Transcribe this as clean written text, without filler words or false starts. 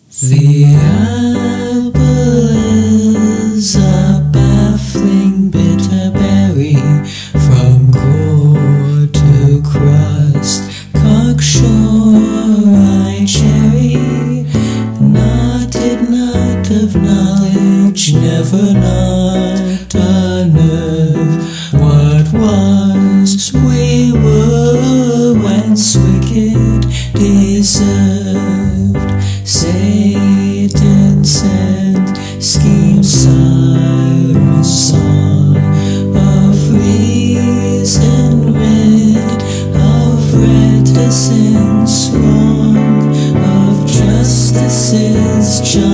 The apple is a baffling bitter berry, from core to crust, cocksure rye cherry, knotted knot of knowledge, never not a nerve. What was, we were, whence wicked deserved. Satan sent, scheme siren song of reason rid, of reticence wrong, of justice's